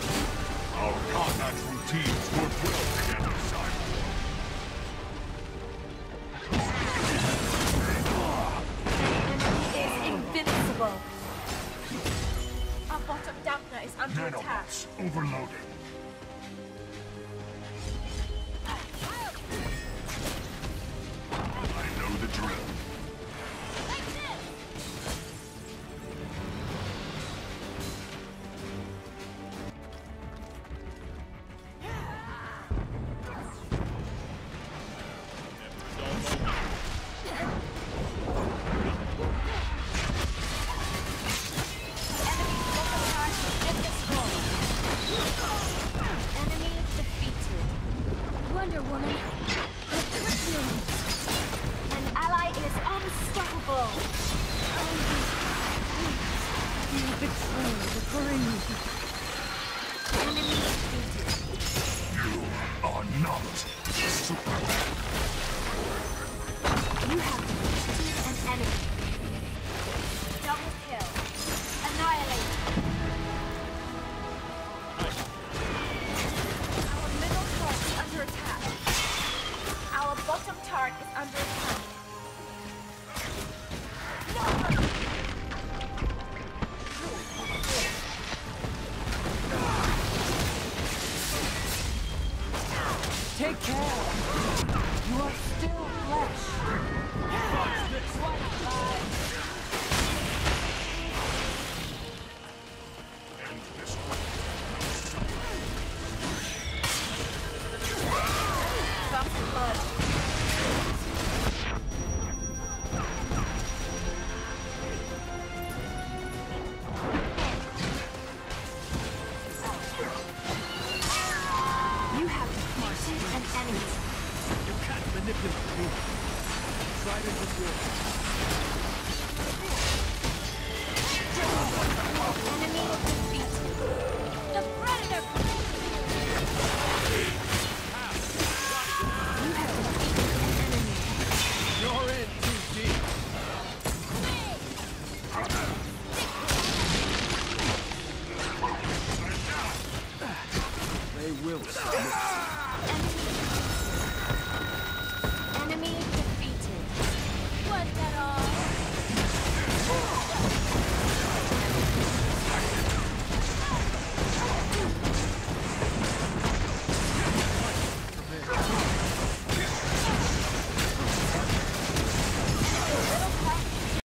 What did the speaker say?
Our combat routines work well together, son. Enemy is invincible. Our bottom dampener is under attack. Nanobots overloaded. I know the drill. Wonder Woman. An ally is unstoppable. You betray the breed. Enemy defeated. You are not Superman. You have defeated an enemy. Double kill. Annihilate. Our middle turret is under attack. Our bottom turret is under attack. Take care! You are still flesh! Watch this one, End this Bump blood. You have defeated an enemy. You can't manipulate me! Trident is yours. Enemy defeated. The Predator! You have defeated an enemy. You're in too deep! They will submit.